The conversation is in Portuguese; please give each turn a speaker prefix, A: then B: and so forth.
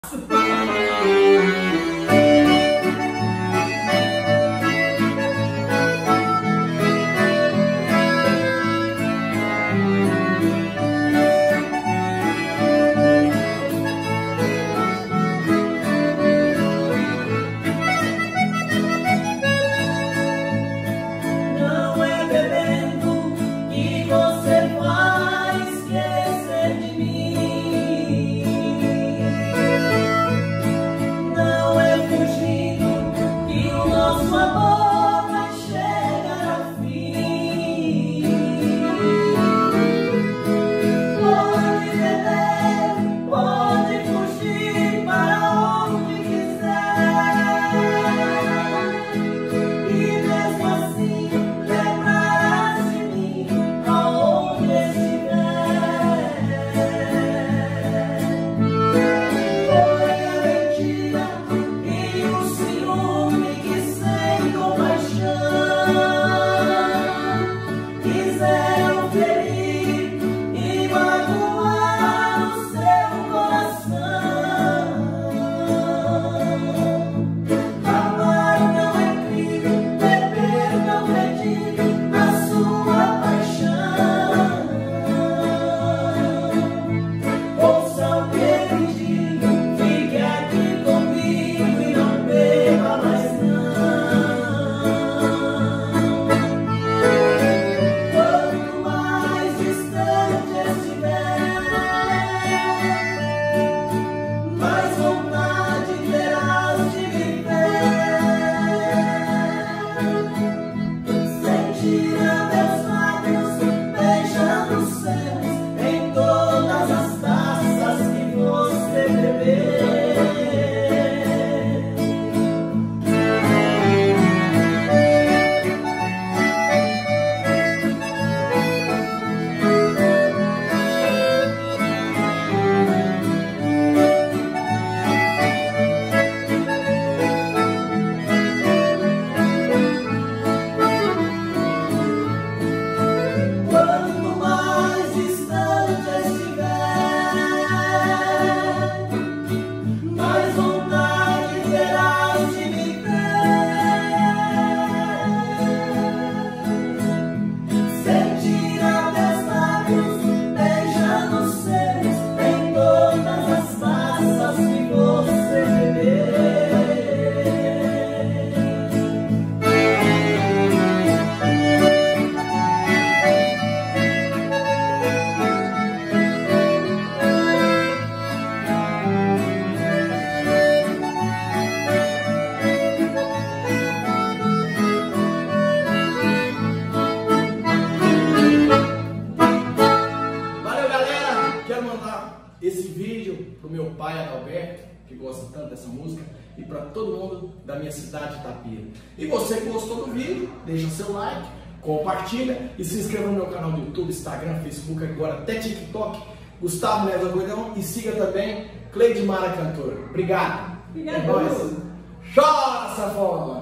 A: Esse vídeo pro meu pai Adalberto, que gosta tanto dessa música, e para todo mundo da minha cidade de Itapira. E você que gostou do vídeo, deixa seu like, compartilha e se inscreva no meu canal do YouTube, Instagram, Facebook, agora até TikTok, Gustavo Neves Agoidão, e siga também Cleidmara Cantora. Obrigado.
B: Obrigado.
A: É nóis. Chora, safona!